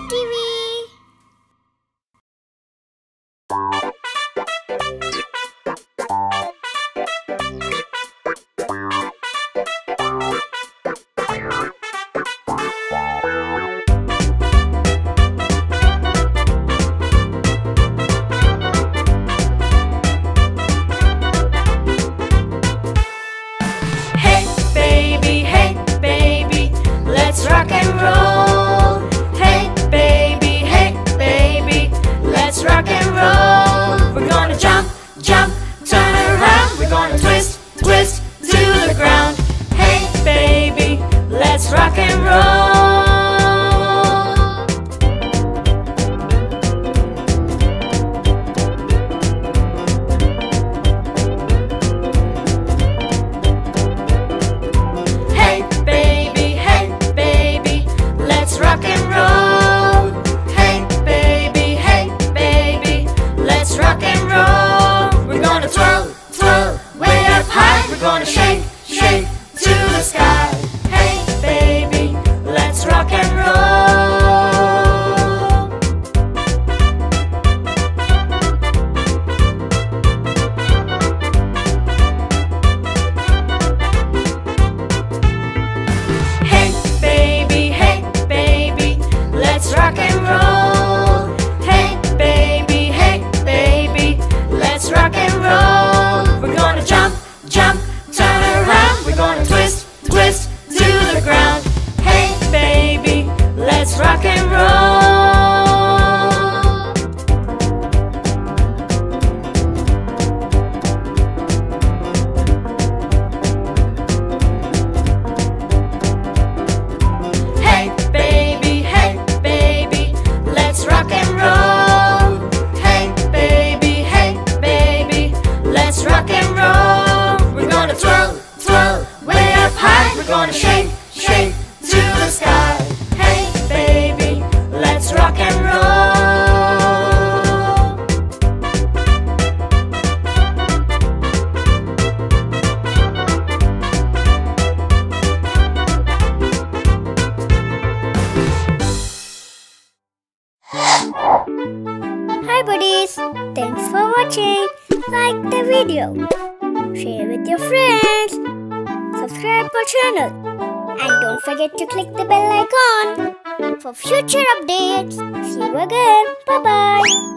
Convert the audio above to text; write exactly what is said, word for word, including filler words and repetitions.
T V. Rock and roll. Hey baby, hey baby, let's rock and roll. We're gonna jump, jump, turn around. We're gonna twist, twist to the ground. Hey baby, let's rock and roll. Hey baby, hey baby, let's rock and roll. Hey baby, hey baby, let's rock and roll. We're gonna twirl, twirl, way up high. We're gonna shake, shake to the sky. Hey baby, let's rock and roll. Hey baby, hey baby, let's rock and roll. Hey baby, hey baby, let's rock and roll. We're gonna jump, jump, turn around. We're gonna twist, twist to the ground. Hey baby, let's rock and roll. Hey baby, hey baby, let's rock and roll. Hey baby, hey baby, let's rock and roll. We're gonna twirl, twirl, way up high. We're gonna shake, shake to the sky. Hey baby, let's rock and roll. Hi buddies, thanks for watching. Like the video, share with your friends, subscribe our channel, and don't forget to click the bell icon for future updates. See you again. Bye bye.